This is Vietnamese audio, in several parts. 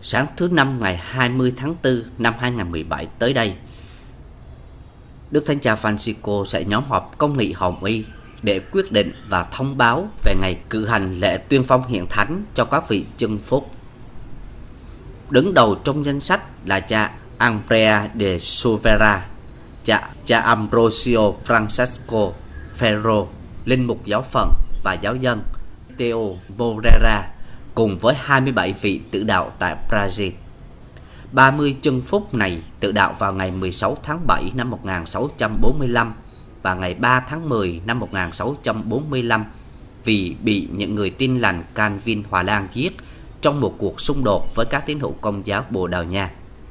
Sáng thứ Năm ngày 20 tháng 4 năm 2017 tới đây, Đức Thánh Cha Francisco sẽ nhóm họp Công nghị Hồng Y để quyết định và thông báo về ngày cử hành lễ tuyên phong hiện thánh cho các vị chân phúc. Đứng đầu trong danh sách là cha Andrea de Silveira, cha Ambrosio Francesco Ferro, linh mục giáo phận và giáo dân Theo Moreira, cùng với 27 vị tử đạo tại Brazil. 30 chân phúc này tự đạo vào ngày 16 tháng 7 năm 1645 và ngày 3 tháng 10 năm 1645 vì bị những người Tin lành Calvin Hòa Lan giết trong một cuộc xung đột với các tín hữu Công giáo Bồ Đào Nha.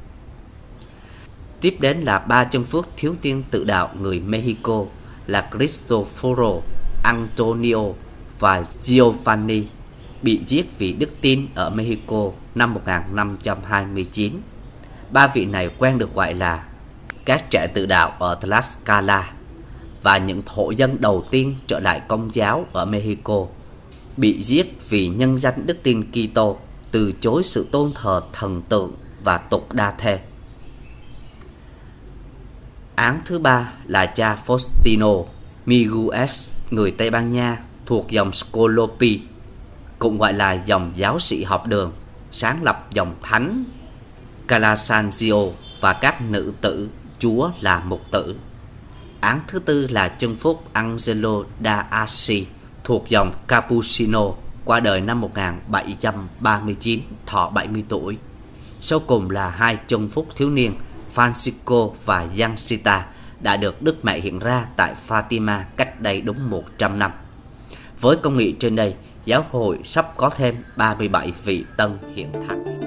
Tiếp đến là 3 chân phước thiếu niên tự đạo người Mexico là Cristoforo, Antonio và Giovanni, bị giết vì đức tin ở Mexico năm 1529. 3 vị này quen được gọi là các trẻ tự đạo ở Tlaxcala và những thổ dân đầu tiên trở lại Công giáo ở Mexico, bị giết vì nhân danh đức tin Kitô, từ chối sự tôn thờ thần tượng và tục đa thê. Án thứ 3 là cha Faustino Miguez, người Tây Ban Nha, thuộc dòng Scolopi, cũng gọi là dòng giáo sĩ học đường, sáng lập dòng thánh Calasanzio và các nữ tử Chúa là mục tử. Án thứ 4 là chân phúc Angelo da Assi, thuộc dòng Cappuccino, qua đời năm 1739, thọ 70 tuổi. Sau cùng là 2 chân phúc thiếu niên Francisco và Jacinta, đã được Đức Mẹ hiện ra tại Fatima cách đây đúng 100 năm. Với công nghị trên đây, giáo hội sắp có thêm 37 vị tân hiện thánh.